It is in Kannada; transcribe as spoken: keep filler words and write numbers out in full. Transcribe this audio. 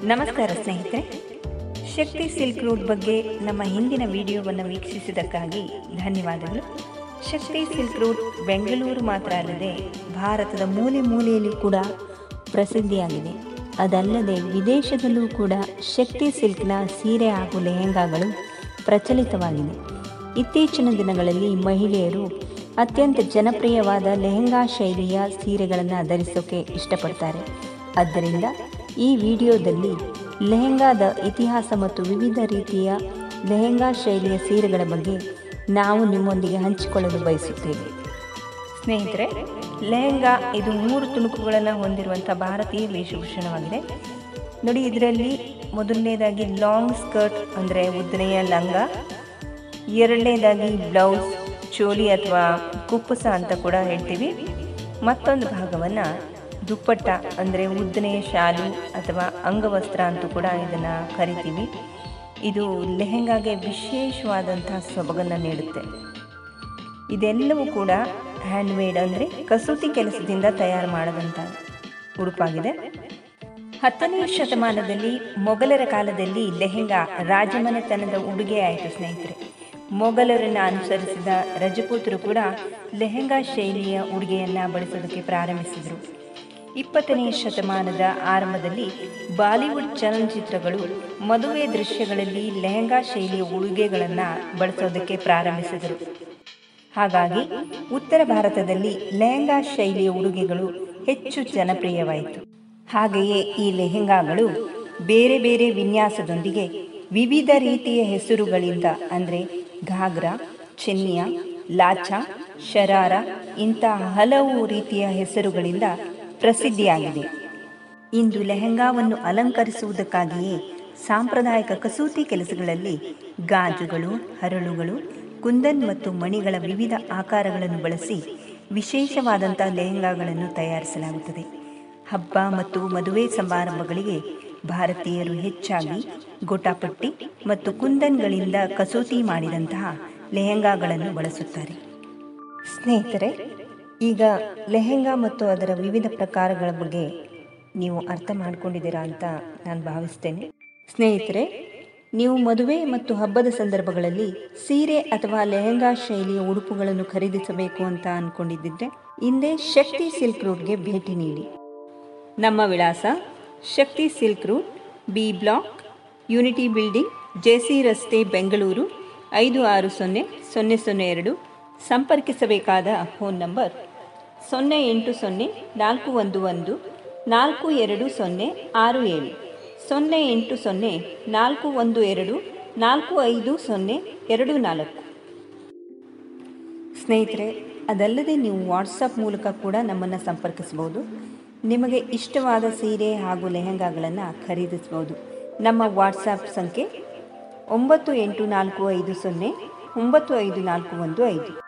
ನಮಸ್ಕಾರ ಸ್ನೇಹಿತರೆ, ಶಕ್ತಿ ಸಿಲ್ಕ್ ರೂಟ್ ಬಗ್ಗೆ ನಮ್ಮ ಹಿಂದಿನ ವಿಡಿಯೋವನ್ನು ವೀಕ್ಷಿಸಿದ್ದಕ್ಕಾಗಿ ಧನ್ಯವಾದಗಳು. ಶಕ್ತಿ ಸಿಲ್ಕ್ ರೂಟ್ ಬೆಂಗಳೂರು ಮಾತ್ರ ಅಲ್ಲದೆ ಭಾರತದ ಮೂಲೆ ಮೂಲೆಯಲ್ಲಿ ಕೂಡ ಪ್ರಸಿದ್ಧಿಯಾಗಿದೆ. ಅದಲ್ಲದೆ ವಿದೇಶದಲ್ಲೂ ಕೂಡ ಶಕ್ತಿ ಸಿಲ್ಕ್ನ ಸೀರೆ ಹಾಗೂ ಲೆಹೆಂಗಾಗಳು ಪ್ರಚಲಿತವಾಗಿದೆ. ಇತ್ತೀಚಿನ ದಿನಗಳಲ್ಲಿ ಮಹಿಳೆಯರು ಅತ್ಯಂತ ಜನಪ್ರಿಯವಾದ ಲೆಹೆಂಗಾ ಶೈಲಿಯ ಸೀರೆಗಳನ್ನು ಧರಿಸೋಕೆ ಇಷ್ಟಪಡ್ತಾರೆ. ಆದ್ದರಿಂದ ಈ ವಿಡಿಯೋದಲ್ಲಿ ಲೆಹೆಂಗಾದ ಇತಿಹಾಸ ಮತ್ತು ವಿವಿಧ ರೀತಿಯ ಲೆಹೆಂಗಾ ಶೈಲಿಯ ಸೀರೆಗಳ ಬಗ್ಗೆ ನಾವು ನಿಮ್ಮೊಂದಿಗೆ ಹಂಚಿಕೊಳ್ಳಲು ಬಯಸುತ್ತೇವೆ. ಸ್ನೇಹಿತರೆ, ಲೆಹೆಂಗಾ ಇದು ಮೂರು ತುಣುಕುಗಳನ್ನು ಹೊಂದಿರುವಂಥ ಭಾರತೀಯ ವೇಷಭೂಷಣವಾಗಿದೆ. ನೋಡಿ, ಇದರಲ್ಲಿ ಮೊದಲನೇದಾಗಿ ಲಾಂಗ್ ಸ್ಕರ್ಟ್ ಅಂದರೆ ಉದ್ದನೆಯ ಲಂಗ, ಎರಡನೇದಾಗಿ ಬ್ಲೌಸ್, ಚೋಲಿ ಅಥವಾ ಕುಪ್ಪಸ ಅಂತ ಕೂಡ ಹೇಳ್ತೀವಿ. ಮತ್ತೊಂದು ಭಾಗವನ್ನು ದುಪ್ಪಟ್ಟ ಅಂದರೆ ಉದ್ದನೆಯ ಶಾಲು ಅಥವಾ ಅಂಗವಸ್ತ್ರ ಅಂತೂ ಕೂಡ ಇದನ್ನು ಕರಿತೀವಿ. ಇದು ಲೆಹೆಂಗಾಗೆ ವಿಶೇಷವಾದಂಥ ಸೊಬಗನ್ನು ನೀಡುತ್ತೆ. ಇದೆಲ್ಲವೂ ಕೂಡ ಹ್ಯಾಂಡ್ಮೇಡ್ ಅಂದರೆ ಕಸೂತಿ ಕೆಲಸದಿಂದ ತಯಾರು ಮಾಡಿದಂಥ ಉಡುಪಾಗಿದೆ. ಹತ್ತನೆಯ ಶತಮಾನದಲ್ಲಿ ಮೊಘಲರ ಕಾಲದಲ್ಲಿ ಲೆಹೆಂಗಾ ರಾಜಮನೆತನದ ಉಡುಗೆ ಆಯಿತು. ಸ್ನೇಹಿತರೆ, ಮೊಘಲರನ್ನು ಅನುಸರಿಸಿದ ರಜಪೂತರು ಕೂಡ ಲೆಹೆಂಗಾ ಶೈಲಿಯ ಉಡುಗೆಯನ್ನು ಬಳಸೋದಕ್ಕೆ ಪ್ರಾರಂಭಿಸಿದರು. ಇಪ್ಪತ್ತನೆಯ ಶತಮಾನದ ಆರಂಭದಲ್ಲಿ ಬಾಲಿವುಡ್ ಚಲನಚಿತ್ರಗಳು ಮದುವೆ ದೃಶ್ಯಗಳಲ್ಲಿ ಲೆಹೆಂಗಾ ಶೈಲಿಯ ಉಡುಗೆಗಳನ್ನು ಬಳಸೋದಕ್ಕೆ ಪ್ರಾರಂಭಿಸಿದರು. ಹಾಗಾಗಿ ಉತ್ತರ ಭಾರತದಲ್ಲಿ ಲೆಹೆಂಗಾ ಶೈಲಿಯ ಉಡುಗೆಗಳು ಹೆಚ್ಚು ಜನಪ್ರಿಯವಾಯಿತು. ಹಾಗೆಯೇ ಈ ಲೆಹೆಂಗಾಗಳು ಬೇರೆ ಬೇರೆ ವಿನ್ಯಾಸದೊಂದಿಗೆ ವಿವಿಧ ರೀತಿಯ ಹೆಸರುಗಳಿಂದ ಅಂದರೆ ಘಾಗ್ರಾ, ಚೆನ್ನಿಯಾ, ಲಾಚಾ, ಶರಾರ ಇಂತಹ ಹಲವು ರೀತಿಯ ಹೆಸರುಗಳಿಂದ ಪ್ರಸಿದ್ಧಿಯಾಗಿದೆ. ಇಂದು ಲೆಹೆಂಗಾವನ್ನು ಅಲಂಕರಿಸುವುದಕ್ಕಾಗಿಯೇ ಸಾಂಪ್ರದಾಯಿಕ ಕಸೂತಿ ಕೆಲಸಗಳಲ್ಲಿ ಗಾಜುಗಳು, ಹರಳುಗಳು, ಕುಂದನ್ ಮತ್ತು ಮಣಿಗಳ ವಿವಿಧ ಆಕಾರಗಳನ್ನು ಬಳಸಿ ವಿಶೇಷವಾದಂಥ ಲೆಹೆಂಗಾಗಳನ್ನು ತಯಾರಿಸಲಾಗುತ್ತದೆ. ಹಬ್ಬ ಮತ್ತು ಮದುವೆ ಸಮಾರಂಭಗಳಿಗೆ ಭಾರತೀಯರು ಹೆಚ್ಚಾಗಿ ಗೋಟಾಪಟ್ಟಿ ಮತ್ತು ಕುಂದನ್ಗಳಿಂದ ಕಸೂತಿ ಮಾಡಿದಂತಹ ಲೆಹೆಂಗಾಗಳನ್ನು ಬಳಸುತ್ತಾರೆ. ಸ್ನೇಹಿತರೆ, ಈಗ ಲೆಹೆಂಗಾ ಮತ್ತು ಅದರ ವಿವಿಧ ಪ್ರಕಾರಗಳ ಬಗ್ಗೆ ನೀವು ಅರ್ಥ ಮಾಡ್ಕೊಂಡಿದ್ದೀರಾ ಅಂತ ನಾನು ಭಾವಿಸ್ತೇನೆ. ಸ್ನೇಹಿತರೆ, ನೀವು ಮದುವೆ ಮತ್ತು ಹಬ್ಬದ ಸಂದರ್ಭಗಳಲ್ಲಿ ಸೀರೆ ಅಥವಾ ಲೆಹೆಂಗಾ ಶೈಲಿಯ ಉಡುಪುಗಳನ್ನು ಖರೀದಿಸಬೇಕು ಅಂತ ಅಂದ್ಕೊಂಡಿದ್ದರೆ ಹಿಂದೆ ಶಕ್ತಿ ಸಿಲ್ಕ್ ರೂಟ್ಗೆ ಭೇಟಿ ನೀಡಿ. ನಮ್ಮ ವಿಳಾಸ Shakti silk route, B block, unity building, JC ರಸ್ತೆ, ಬೆಂಗಳೂರು ಐದು ಆರು ಸೊನ್ನೆ ಸೊನ್ನೆ ಸೊನ್ನೆ ಎರಡು. ಸಂಪರ್ಕಿಸಬೇಕಾದ ಫೋನ್ ನಂಬರ್ ಸೊನ್ನೆ ಎಂಟು ಸೊನ್ನೆ ನಾಲ್ಕು ಒಂದು ಒಂದು ನಾಲ್ಕು ಎರಡು ಸೊನ್ನೆ ಆರು ಏಳು, ಸೊನ್ನೆ ಎಂಟು ಸೊನ್ನೆ ನಾಲ್ಕು ಒಂದು ಎರಡು ನಾಲ್ಕು ಐದು ಸೊನ್ನೆ ಎರಡು ನಾಲ್ಕು. ಸ್ನೇಹಿತರೆ, ಅದಲ್ಲದೆ ನೀವು ವಾಟ್ಸಪ್ ಮೂಲಕ ಕೂಡ ನಮ್ಮನ್ನು ಸಂಪರ್ಕಿಸಬಹುದು. ನಿಮಗೆ ಇಷ್ಟವಾದ ಸೀರೆ ಹಾಗೂ ಲೆಹೆಂಗಾಗಳನ್ನು ಖರೀದಿಸಬಹುದು. ನಮ್ಮ ವಾಟ್ಸಪ್ ಸಂಖ್ಯೆ ಒಂಬತ್ತು ಎಂಟು ನಾಲ್ಕು ಐದು ಸೊನ್ನೆ ಒಂಬತ್ತು ಐದು ನಾಲ್ಕು ಒಂದು ಐದು.